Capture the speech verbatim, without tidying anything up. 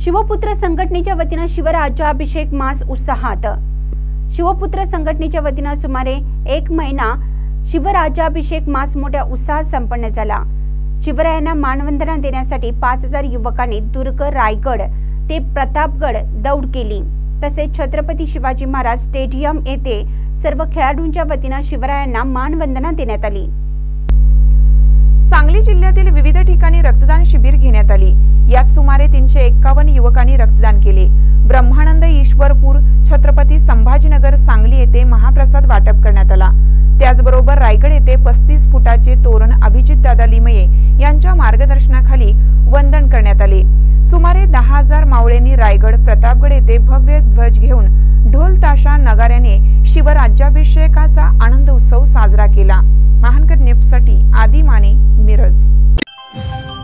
शिवपुत्र संघटनेच्या वतीने शिवराज्याभिषेक मास उत्साहात। शिवपुत्र संघटनेच्या वतीने सुमारे एक महिना शिवराज्याभिषेक मास मोठ्या उत्साहात संपन्न झाला। शिवरायांना मानवंदना देण्यासाठी पाच हजार युवकांनी दुर्ग, रायगड ते प्रतापगड दौड केली। तसेच छत्रपती शिवाजी महाराज स्टेडियम येथे सर्व खेळाडूंच्या वतीने शिवरायांना मानवंदना देण्यात आली। सांगली जिल्ह्यातील विविध ठिकाणी रक्तदान शिबिर घेण्यात आली। यात सुमारे तीनशे एक्कावन्न युवकांनी रक्तदान केले। ब्रह्मानंद ईश्वरपूर, छत्रपती संभाजीनगर, सांगली येथे महाप्रसाद वाटप करण्यात आला। त्याचबरोबर रायगड येथे पस्तीस फुटाचे तोरण अभिजित दादा लिमये यांच्या मार्गदर्शनाखाली वंदन करण्यात आले। सुमारे दहा हजार मावळ्यांनी रायगड, प्रतापगड येथे भव्य ध्वज घेऊन ढोल ताशा नगाऱ्याने शिवराज्याभिषेकाचा आनंद उत्सव साजरा केला। महानकर न्यूजसाठी आदी माने, मिरज।